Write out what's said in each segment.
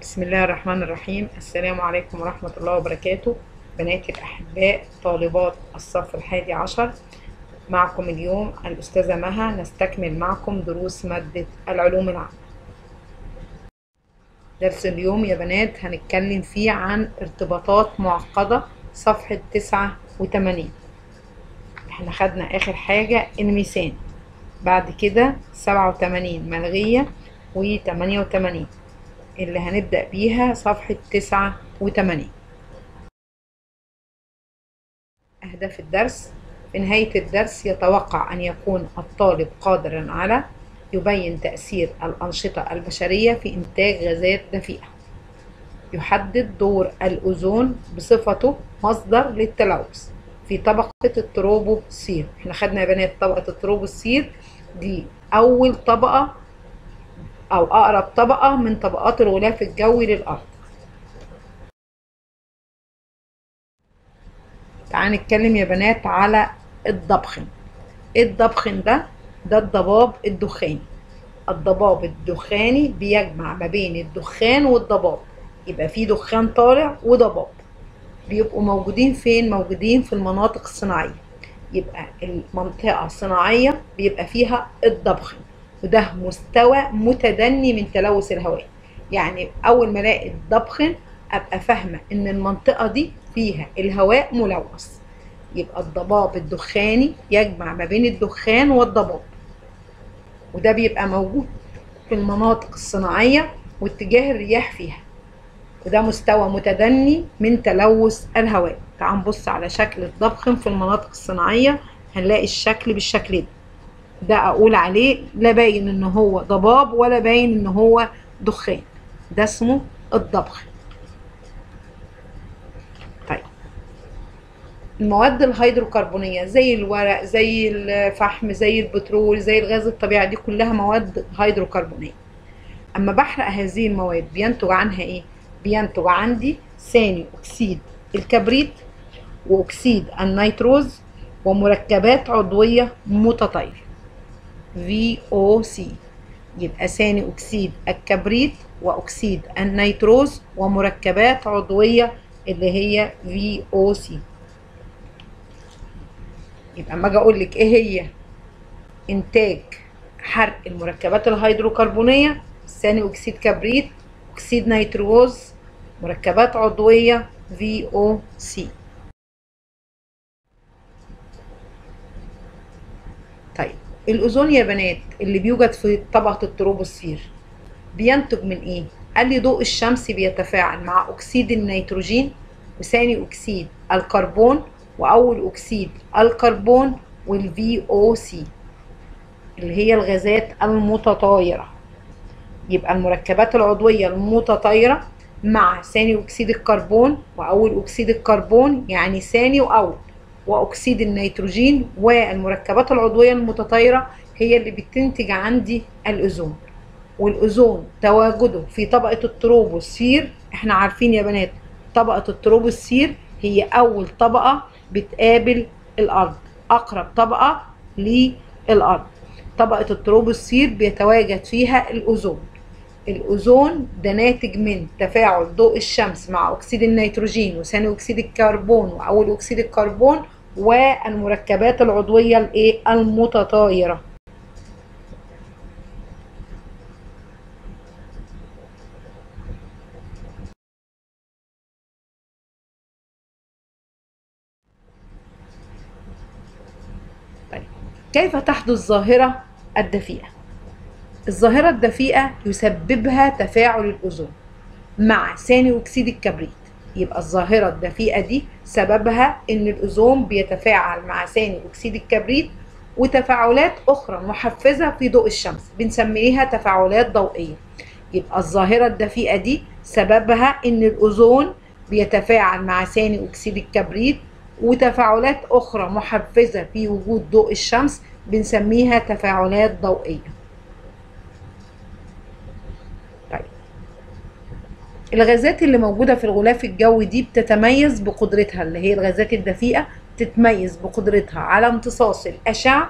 بسم الله الرحمن الرحيم. السلام عليكم ورحمة الله وبركاته. بناتي الأحباء طالبات الصف 11، معكم اليوم الأستاذة مها. نستكمل معكم دروس مادة العلوم العامة. درس اليوم يا بنات هنتكلم فيه عن ارتباطات معقدة، صفحة 89. احنا خدنا آخر حاجة الميزان، بعد كده 87 ملغية و88 اللي هنبدأ بيها صفحة 89. أهداف الدرس: في نهاية الدرس يتوقع أن يكون الطالب قادرا على يبين تأثير الأنشطة البشرية في إنتاج غازات دفيئة، يحدد دور الأوزون بصفته مصدر للتلوث في طبقة التروبوسفير. احنا خدنا يا بنات طبقة التروبوسفير دي أول طبقة أو أقرب طبقة من طبقات الغلاف الجوي للأرض. تعالوا نتكلم يا بنات على الضبخن. الضبخن ده الضباب الدخاني. الضباب الدخاني بيجمع ما بين الدخان والضباب، يبقى في دخان طالع وضباب. بيبقوا موجودين فين؟ موجودين في المناطق الصناعية. يبقى المنطقة الصناعية بيبقى فيها الضبخن، وده مستوى متدني من تلوث الهواء. يعني أول ما الاقي الضبخن أبقى فاهمة إن المنطقة دي فيها الهواء ملوث. يبقى الضباب الدخاني يجمع ما بين الدخان والضباب، وده بيبقى موجود في المناطق الصناعية واتجاه الرياح فيها، وده مستوى متدني من تلوث الهواء. تعال نبص على شكل الضبخن في المناطق الصناعية، هنلاقي الشكل بالشكل ده أقول عليه لا باين إن هو ضباب ولا باين إن هو دخان، ده اسمه الضبخن. المواد الهيدروكربونية زي الورق، زي الفحم، زي البترول، زي الغاز الطبيعي، دي كلها مواد هيدروكربونية. أما بحرق هذه المواد بينتج عنها إيه؟ بينتج عندي ثاني أكسيد الكبريت وأكسيد النيتروز ومركبات عضوية متطايرة VOC. يبقى ثاني أكسيد الكبريت وأكسيد النيتروز ومركبات عضوية اللي هي VOC. يبقى اما اجي اقول لك ايه هي انتاج حرق المركبات الهيدروكربونيه: ثاني اكسيد كبريت، اكسيد نيتروز، مركبات عضويه VOC. طيب الاوزون يا بنات اللي بيوجد في طبقه التروبوسفير بينتج من ايه؟ قال لي ضوء الشمس بيتفاعل مع اكسيد النيتروجين وثاني اكسيد الكربون واول اكسيد الكربون والVOC اللي هي الغازات المتطايره. يبقى المركبات العضويه المتطايره مع ثاني اكسيد الكربون واول اكسيد الكربون، يعني ثاني واول، واكسيد النيتروجين والمركبات العضويه المتطايره هي اللي بتنتج عندي الاوزون. والاوزون تواجده في طبقه التروبوسفير. احنا عارفين يا بنات طبقه التروبوسفير هي اول طبقه بتقابل الارض، اقرب طبقه للارض. طبقه التروبوسفير بيتواجد فيها الاوزون. الاوزون ده ناتج من تفاعل ضوء الشمس مع اكسيد النيتروجين وثاني اكسيد الكربون واول اكسيد الكربون والمركبات العضويه المتطايره. كيف تحدث ظاهرة الدفيئة؟ الظاهرة الدفيئة يسببها تفاعل الأوزون مع ثاني أكسيد الكبريت. يبقى الظاهرة الدفيئة دي سببها إن الأوزون بيتفاعل مع ثاني أكسيد الكبريت وتفاعلات أخرى محفزة في ضوء الشمس بنسميها تفاعلات ضوئية. يبقى الظاهرة الدفيئة دي سببها إن الأوزون بيتفاعل مع ثاني أكسيد الكبريت وتفاعلات أخرى محفزة في وجود ضوء الشمس بنسميها تفاعلات ضوئية. طيب الغازات اللي موجودة في الغلاف الجوي دي بتتميز بقدرتها، اللي هي الغازات الدفيئة تتميز بقدرتها على امتصاص الأشعة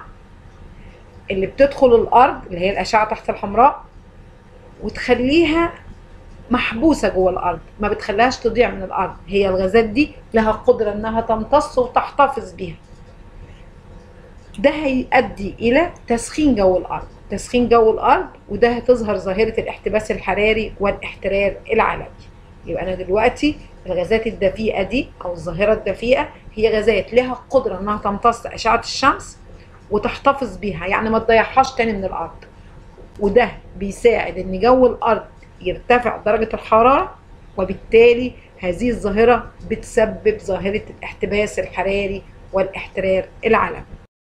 اللي بتدخل الأرض، اللي هي الأشعة تحت الحمراء، وتخليها محبوسة جوه الأرض، ما بتخليهاش تضيع من الأرض. هي الغازات دي لها قدرة إنها تمتص وتحتفظ بيها. ده هيؤدي إلى تسخين جو الأرض، تسخين جو الأرض، وده هتظهر ظاهرة الاحتباس الحراري والاحترار العالمي. يبقى أنا دلوقتي الغازات الدفيئة دي أو الظاهرة الدفيئة هي غازات لها قدرة إنها تمتص أشعة الشمس وتحتفظ بيها، يعني ما تضيعهاش تاني من الأرض. وده بيساعد إن جو الأرض يرتفع درجة الحرارة، وبالتالي هذه الظاهرة بتسبب ظاهرة الاحتباس الحراري والاحترار العالمي.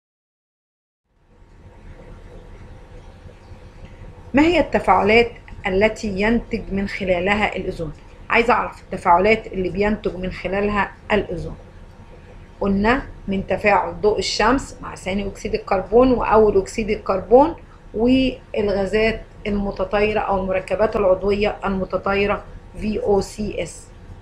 ما هي التفاعلات التي ينتج من خلالها الأوزون؟ عايزة أعرف التفاعلات اللي بينتج من خلالها الأوزون. قلنا من تفاعل ضوء الشمس مع ثاني أكسيد الكربون وأول أكسيد الكربون والغازات المتطايرة أو المركبات العضوية المتطايرة VOCs.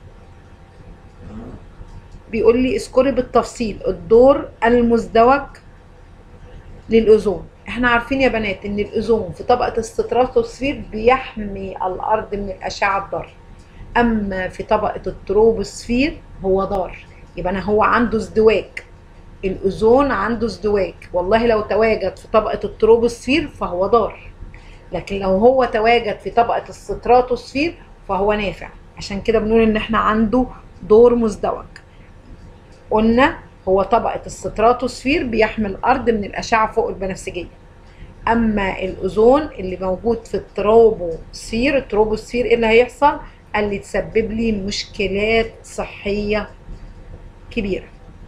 بيقول لي اذكري بالتفصيل الدور المزدوج للأوزون. احنا عارفين يا بنات ان الأوزون في طبقة الستراتوسفير بيحمي الأرض من الأشعة الضارة، أما في طبقة التروبوسفير هو ضار. يبقى هو عنده ازدواج، الأوزون عنده ازدواج. والله لو تواجد في طبقة التروبوسفير فهو ضار، لكن لو هو تواجد في طبقة الستراتوسفير فهو نافع. عشان كده بنقول ان احنا عنده دور مزدوج. قلنا هو طبقة الستراتوسفير بيحمي الأرض من الأشعة فوق البنفسجية، أما الأوزون اللي موجود في التروبوسفير إيه اللي هيحصل؟ قال لي تسبب لي مشكلات صحية كبيرة.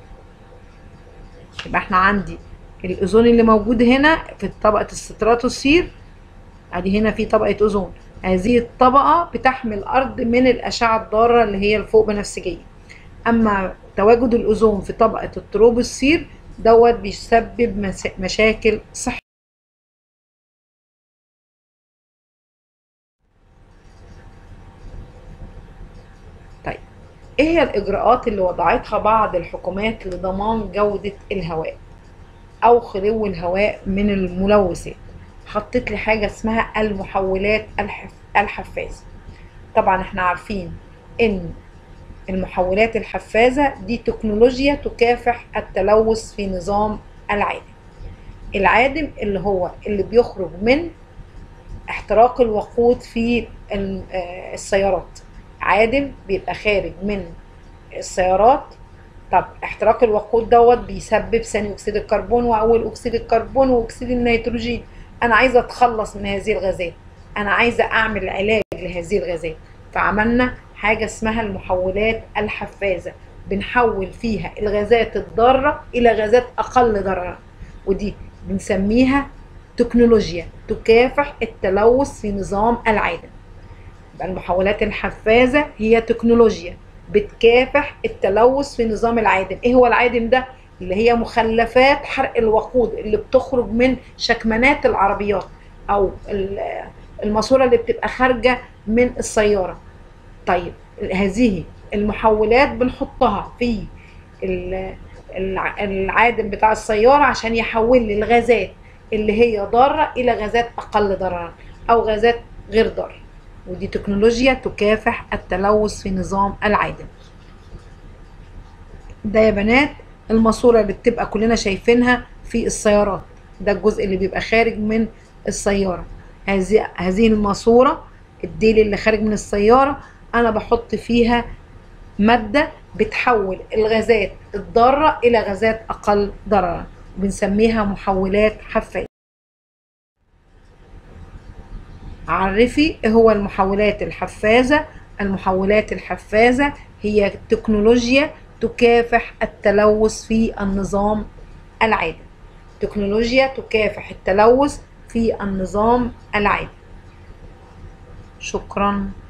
يبقى احنا عندي الأوزون اللي موجود هنا في طبقة الستراتوسفير، ادي هنا في طبقة أوزون، هذه الطبقة بتحمي الأرض من الأشعة الضارة اللي هي الفوق بنفسجية. أما تواجد الأوزون في طبقة التروبوسفير دوت بيسبب مشاكل صحية. طيب ايه هي الإجراءات اللي وضعتها بعض الحكومات لضمان جودة الهواء أو خلو الهواء من الملوثات؟ حطيت لي حاجة اسمها المحولات الحفازة. طبعا احنا عارفين ان المحولات الحفازة دي تكنولوجيا تكافح التلوث في نظام العادم. العادم اللي هو اللي بيخرج من احتراق الوقود في السيارات، عادم بيبقى خارج من السيارات. طب احتراق الوقود دوت بيسبب ثاني اكسيد الكربون واول اكسيد الكربون واكسيد النيتروجين. انا عايزه اتخلص من هذه الغازات، انا عايزه اعمل علاج لهذه الغازات، فعملنا حاجه اسمها المحولات الحفازه، بنحول فيها الغازات الضاره الى غازات اقل ضررا، ودي بنسميها تكنولوجيا تكافح التلوث في نظام العادم. يبقى المحولات الحفازه هي تكنولوجيا بتكافح التلوث في نظام العادم. ايه هو العادم ده؟ اللي هي مخلفات حرق الوقود اللي بتخرج من شكمانات العربيات او الماسوره اللي بتبقى خارجه من السياره. طيب هذه المحولات بنحطها في العادم بتاع السياره عشان يحول لي الغازات اللي هي ضاره الى غازات اقل ضررا او غازات غير ضاره، ودي تكنولوجيا تكافح التلوث في نظام العادم. ده يا بنات الماسوره اللي بتبقى كلنا شايفينها في السيارات، ده الجزء اللي بيبقى خارج من السياره. هذه الماسوره الديل اللي خارج من السياره انا بحط فيها ماده بتحول الغازات الضاره الى غازات اقل ضررا، بنسميها محولات حفازه. عرفي ايه هو المحولات الحفازه. المحولات الحفازه هي تكنولوجيا تكافح التلوث في النظام العادم، تكنولوجيا تكافح التلوث في النظام العادم. شكرا.